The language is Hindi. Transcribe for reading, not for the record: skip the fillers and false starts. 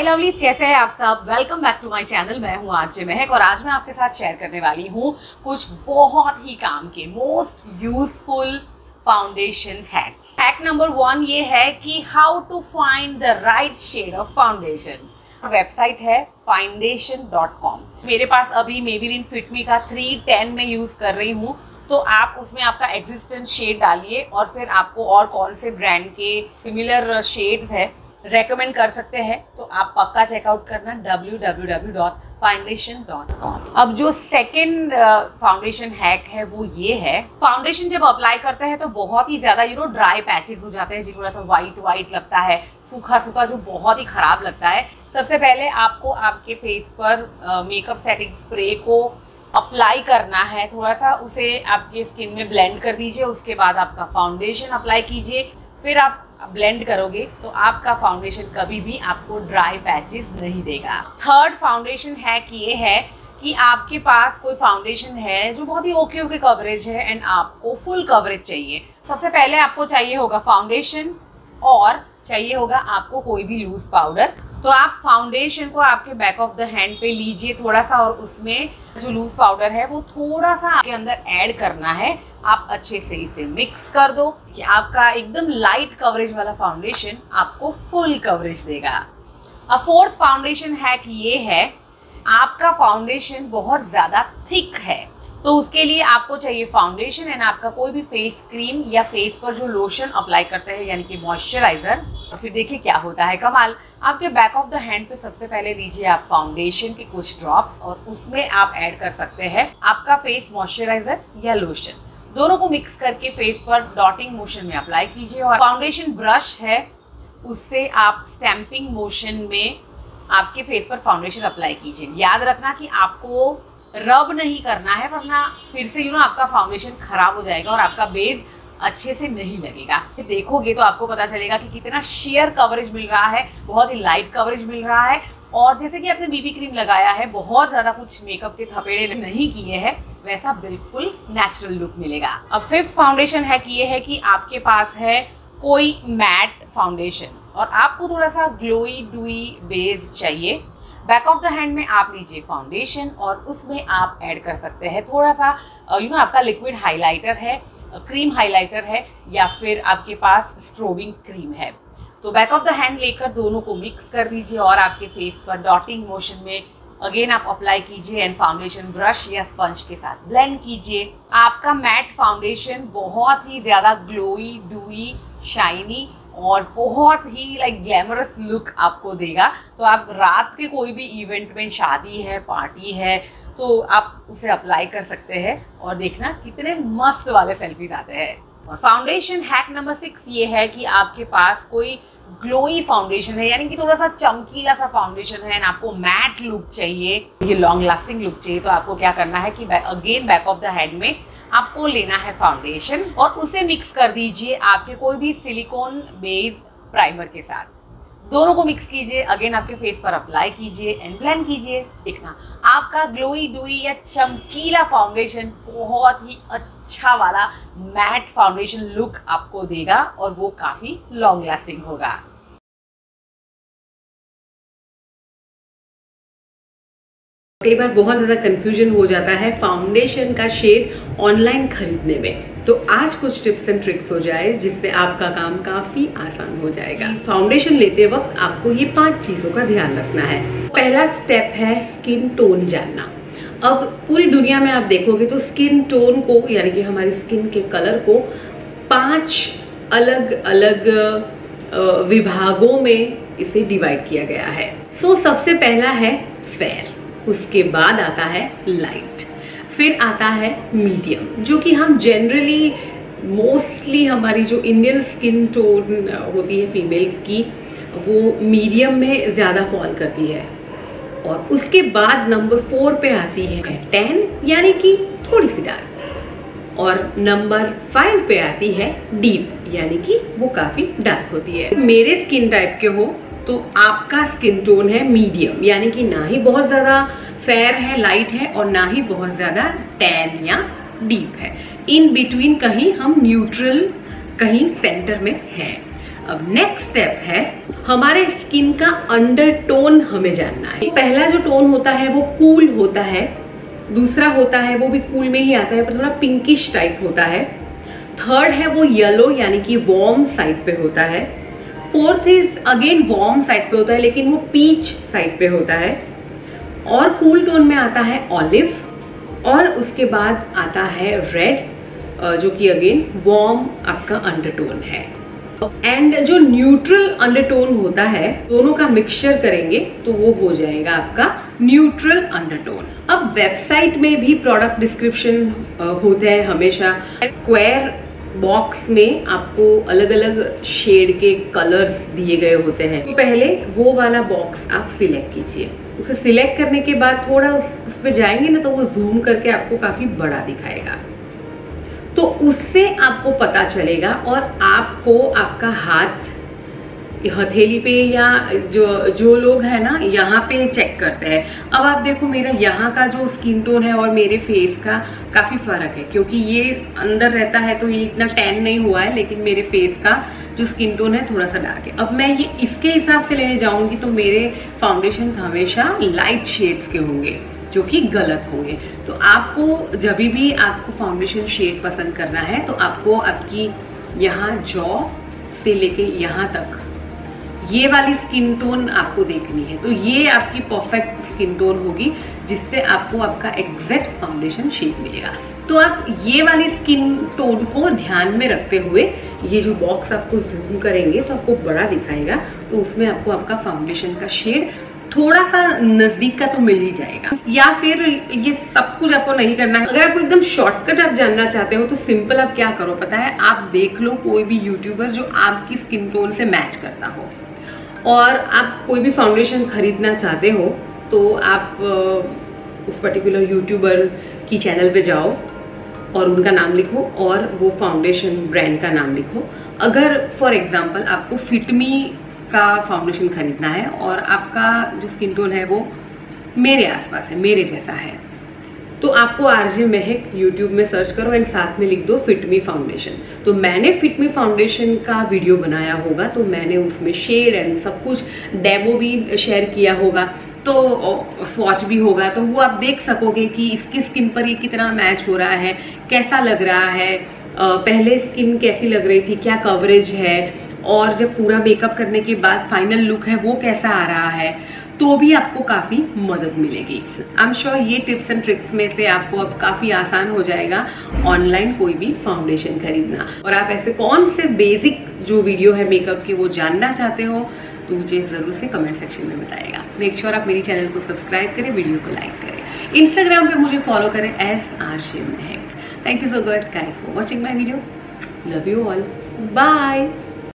हाय लवलीज, कैसे हैं आप सब। Welcome back to my channel. मैं हूं आरजे महक और आज मैं आपके साथ शेयर करने वाली हूं कुछ बहुत ही काम के most useful foundation hacks. Hack number 1 ये है कि how to find the right shade of foundation. Website है foundation.com। मेरे पास अभी मेबेलिन फिट मी का 310 में यूज कर रही हूँ, तो आप उसमें आपका एग्जिस्टेंट शेड डालिए और फिर आपको और कौन से ब्रांड के सिमिलर शेड्स है रेकमेंड कर सकते हैं, तो आप पक्का चेकआउट करना www.foundation.com। अब जो सेकंड फाउंडेशन हैक है वो ये है, फाउंडेशन जब अप्लाई करते हैं तो बहुत ही ज्यादा ड्राई पैचेस हो जाते हैं, जो थोड़ा सा व्हाइट लगता है, सूखा सूखा, जो बहुत ही खराब लगता है। सबसे पहले आपको आपके फेस पर मेकअप सेटिंग स्प्रे को अप्लाई करना है, थोड़ा सा उसे आपके स्किन में ब्लेंड कर दीजिए। उसके बाद आपका फाउंडेशन अप्लाई कीजिए, फिर आप ब्लेंड करोगे तो आपका फाउंडेशन कभी भी आपको ड्राई पैचेस नहीं देगा। थर्ड फाउंडेशन हैक ये है कि आपके पास कोई फाउंडेशन है जो बहुत ही ओके कवरेज है एंड आपको फुल कवरेज चाहिए। सबसे पहले आपको चाहिए होगा फाउंडेशन और चाहिए होगा आपको कोई भी लूज पाउडर। तो आप फाउंडेशन को आपके बैक ऑफ द हैंड पे लीजिए थोड़ा सा, और उसमें जो लूज पाउडर है वो थोड़ा सा आपके अंदर ऐड करना है। आप अच्छे से इसे मिक्स कर दो कि आपका एकदम लाइट कवरेज वाला फाउंडेशन आपको फुल कवरेज देगा। अब फोर्थ फाउंडेशन हैक ये है, आपका फाउंडेशन बहुत ज्यादा थिक है तो उसके लिए आपको चाहिए फाउंडेशन एंड आपका कोई भी फेस क्रीम या फेस पर जो लोशन अप्लाई करते हैं यानी कि मॉइस्चराइजर। फिर देखिए क्या होता है कमाल। आपके बैक ऑफ द हैंड पे सबसे पहले लीजिए आप फाउंडेशन के कुछ ड्रॉप्स और उसमें आप ऐड कर सकते हैं आपका फेस मॉइस्चराइजर या लोशन। दोनों को मिक्स करके फेस पर डॉटिंग मोशन में अप्लाई कीजिए और फाउंडेशन ब्रश है उससे आप स्टैंपिंग मोशन में आपके फेस पर फाउंडेशन अप्लाई कीजिए। याद रखना कि आपको रब नहीं करना है, वरना फिर से आपका फाउंडेशन खराब हो जाएगा और आपका बेस अच्छे से नहीं लगेगा। देखोगे तो आपको पता चलेगा कि कितना शेयर कवरेज मिल रहा है, बहुत ही लाइट कवरेज मिल रहा है, और जैसे कि आपने बीबी क्रीम लगाया है, बहुत ज़्यादा कुछ मेकअप के थपेड़े नहीं किए हैं, वैसा बिल्कुल नेचुरल लुक मिलेगा। अब फिफ्थ फाउंडेशन है कि ये है कि आपके पास है कोई मैट फाउंडेशन और आपको थोड़ा सा ग्लोई डुई बेस चाहिए। बैक ऑफ द हैंड में आप लीजिए फाउंडेशन और उसमें आप ऐड कर सकते हैं थोड़ा सा आपका लिक्विड हाइलाइटर है, क्रीम हाइलाइटर है, या फिर आपके पास स्ट्रोबिंग क्रीम है। तो बैक ऑफ द हैंड लेकर दोनों को मिक्स कर दीजिए और आपके फेस पर डॉटिंग मोशन में अगेन आप अप्लाई कीजिए एंड फाउंडेशन ब्रश या स्पंज के साथ ब्लेंड कीजिए। आपका मैट फाउंडेशन बहुत ही ज़्यादा ग्लोई डुई शाइनी और बहुत ही ग्लैमरस लुक आपको देगा। तो आप रात के कोई भी इवेंट में, शादी है, पार्टी है, तो आप उसे अप्लाई कर सकते हैं और देखना कितने मस्त वाले सेल्फीज आते हैं। और फाउंडेशन हैक नंबर 6 ये है कि आपके पास कोई ग्लोई फाउंडेशन है, यानी कि थोड़ा सा चमकीला सा फाउंडेशन है एंड आपको मैट लुक चाहिए, ये लॉन्ग लास्टिंग लुक चाहिए, तो आपको क्या करना है कि again back of the head में आपको लेना है फाउंडेशन और उसे मिक्स कर दीजिए आपके कोई भी सिलिकॉन बेस प्राइमर के साथ। दोनों को मिक्स कीजिए, अगेन आपके फेस पर अप्लाई कीजिए एंड ब्लेंड कीजिए। देखना आपका ग्लोई डुई या चमकीला फाउंडेशन बहुत ही अच्छा वाला मैट फाउंडेशन लुक आपको देगा और वो काफी लॉन्ग लास्टिंग होगा। कई बार बहुत ज़्यादा कंफ्यूजन हो जाता है फाउंडेशन का शेड ऑनलाइन खरीदने में, तो आज कुछ टिप्स एंड ट्रिक्स हो जाए जिससे आपका काम काफ़ी आसान हो जाएगा। फाउंडेशन लेते वक्त आपको ये 5 चीज़ों का ध्यान रखना है। पहला स्टेप है स्किन टोन जानना। अब पूरी दुनिया में आप देखोगे तो स्किन टोन को, यानी कि हमारी स्किन के कलर को 5 अलग अलग विभागों में इसे डिवाइड किया गया है। सबसे पहला है फेयर, उसके बाद आता है लाइट, फिर आता है मीडियम, जो कि हम जनरली मोस्टली हमारी जो इंडियन स्किन टोन होती है फीमेल्स की, वो मीडियम में ज़्यादा फॉल करती है। और उसके बाद नंबर 4 पे आती है टैन, यानी कि थोड़ी सी डार्क, और नंबर 5 पे आती है डीप, यानी कि वो काफ़ी डार्क होती है। मेरे स्किन टाइप के हो तो आपका स्किन टोन है मीडियम, यानी कि ना ही बहुत ज़्यादा फेयर है, लाइट है, और ना ही बहुत ज़्यादा टैन या डीप है। इन बिटवीन कहीं हम न्यूट्रल, कहीं सेंटर में हैं। अब नेक्स्ट स्टेप है हमारे स्किन का अंडरटोन हमें जानना है। पहला जो टोन होता है वो कूल होता है, दूसरा होता है वो भी कूल में ही आता है पर थोड़ा पिंकिश टाइप होता है, थर्ड है वो येलो यानी कि वार्म साइड पे होता है, fourth is again warm side पे होता है लेकिन वो पीच साइड पे होता है, और कूल टोन में आता है ऑलिव, और उसके बाद आता है रेड जो कि अगेन वार्म आपका अंडरटोन है। एंड जो न्यूट्रल अंडरटोन होता है दोनों का मिक्सचर करेंगे तो वो हो जाएगा आपका न्यूट्रल अंडरटोन। अब वेबसाइट में भी प्रोडक्ट डिस्क्रिप्शन होते हैं हमेशा। स्क्वायर बॉक्स में आपको अलग अलग शेड के कलर्स दिए गए होते हैं। तो पहले वो वाला बॉक्स आप सिलेक्ट कीजिए। उसे सिलेक्ट करने के बाद थोड़ा उस पर जाएंगे ना तो वो जूम करके आपको काफी बड़ा दिखाएगा, तो उससे आपको पता चलेगा और आपको आपका हाथ हथेली पे या जो लोग हैं ना यहाँ पे चेक करते हैं। अब आप देखो मेरा यहाँ का जो स्किन टोन है और मेरे फेस का काफ़ी फ़र्क है, क्योंकि ये अंदर रहता है तो ये इतना टैन नहीं हुआ है, लेकिन मेरे फेस का जो स्किन टोन है थोड़ा सा डार्क है। अब मैं ये इसके हिसाब से लेने जाऊँगी तो मेरे फाउंडेशन हमेशा लाइट शेड्स के होंगे जो कि गलत होंगे। तो आपको जब भी आपको फाउंडेशन शेड पसंद करना है तो आपको आपकी यहाँ जॉ से लेके यहाँ तक ये वाली स्किन टोन आपको देखनी है। तो ये आपकी परफेक्ट स्किन टोन होगी जिससे आपको आपका एग्जैक्ट फाउंडेशन शेड मिलेगा। तो आप ये वाली स्किन टोन को ध्यान में रखते हुए ये जो बॉक्स आपको जूम करेंगे तो आपको बड़ा दिखाएगा, तो उसमें आपको आपका फाउंडेशन का शेड थोड़ा सा नजदीक का तो मिल ही जाएगा। या फिर ये सब कुछ आपको नहीं करना है। अगर आपको एकदम शॉर्टकट आप जानना चाहते हो तो सिंपल आप क्या करो पता है, आप देख लो कोई भी यूट्यूबर जो आपकी स्किन टोन से मैच करता हो, और आप कोई भी फाउंडेशन खरीदना चाहते हो तो आप उस पर्टिकुलर यूट्यूबर की चैनल पे जाओ और उनका नाम लिखो और वो फाउंडेशन ब्रांड का नाम लिखो। अगर फॉर एग्जांपल आपको फिटमी का फाउंडेशन खरीदना है और आपका जो स्किन टोन है वो मेरे आसपास है, मेरे जैसा है, तो आपको आरजे महक यूट्यूब में सर्च करो एंड साथ में लिख दो फिटमी फाउंडेशन। तो मैंने फिटमी फाउंडेशन का वीडियो बनाया होगा, तो मैंने उसमें शेड एंड सब कुछ डेमो भी शेयर किया होगा, तो स्वॉच भी होगा, तो वो आप देख सकोगे कि इसकी स्किन पर ये कितना मैच हो रहा है, कैसा लग रहा है, पहले स्किन कैसी लग रही थी, क्या कवरेज है, और जब पूरा मेकअप करने के बाद फाइनल लुक है वो कैसा आ रहा है, तो भी आपको काफ़ी मदद मिलेगी। आई एम श्योर ये टिप्स एंड ट्रिक्स में से आपको अब काफ़ी आसान हो जाएगा ऑनलाइन कोई भी फाउंडेशन खरीदना। और आप ऐसे कौन से बेसिक जो वीडियो है मेकअप की वो जानना चाहते हो तो मुझे ज़रूर से कमेंट सेक्शन में बताइएगा। मेक श्योर आप मेरी चैनल को सब्सक्राइब करें, वीडियो को लाइक करें, इंस्टाग्राम पे मुझे फॉलो करें @RJ Mehak। Thank you so much guys for watching my video. Love you all, bye.